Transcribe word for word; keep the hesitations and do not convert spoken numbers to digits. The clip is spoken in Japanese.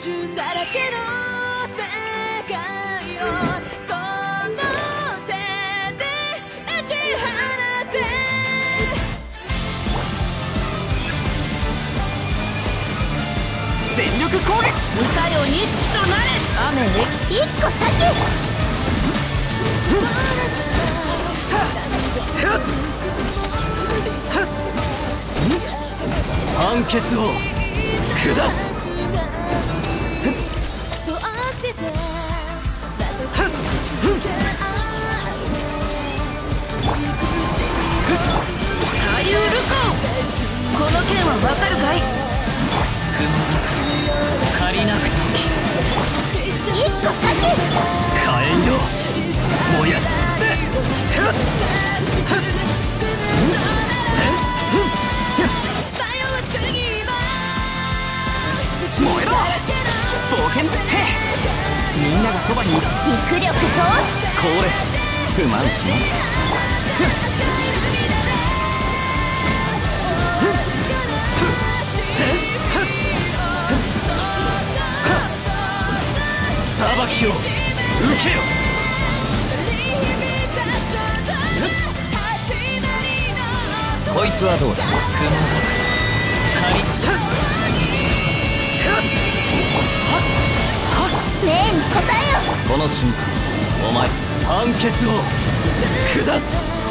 だらけの世界をその手で打ち放て全力攻撃無可量錦となれ雨へ一個先判決を下す左右ルコこの剣はわかるかい借りなくとき一個先火炎よ燃やし尽くせ燃えろ冒険へみんながそばにいる肉力とこれすまんすまん裁きを受けよこいつはどうだ仮ねえに答えよこの瞬間お前判決を下す